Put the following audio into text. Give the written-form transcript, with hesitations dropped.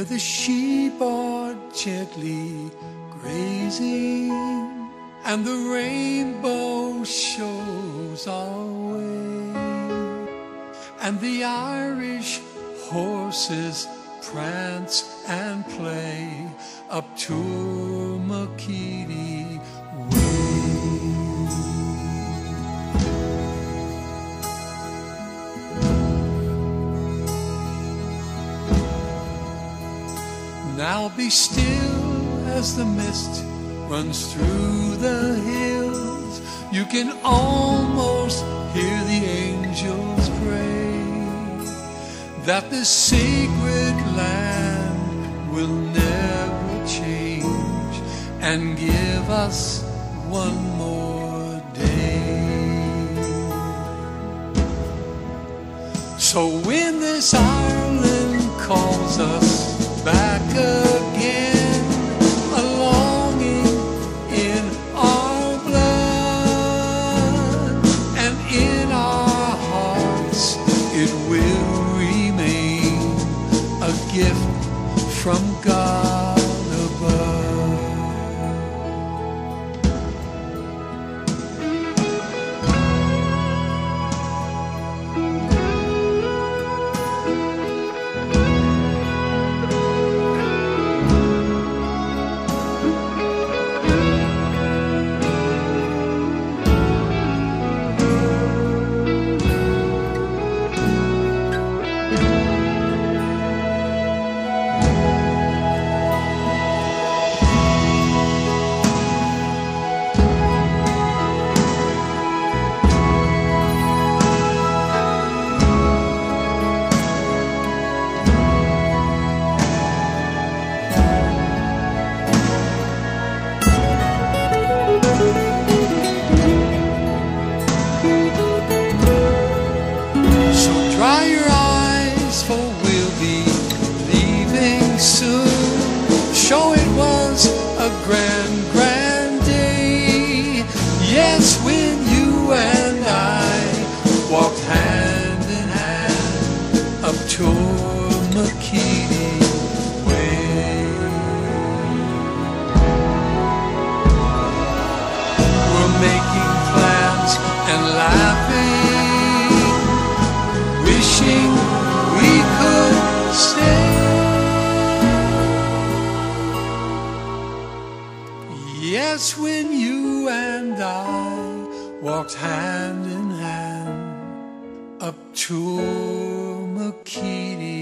the sheep are gently grazing, and the rainbow shows our way, and the Irish horses prance and play up Tourmakeady way. Now be still as the mist runs through the hills. You can almost hear the angels pray that the sacred land will never change and give us one more day. So when this Ireland calls us back again, a longing in our blood, and in our hearts it will remain a gift from God above. Show it was a grand, grand day. Yes, when you and I walked hand in hand up Tourmakeady way. We're making plans and laughing, wishing we could stay. Yes, when you and I walked hand in hand up Tourmakeady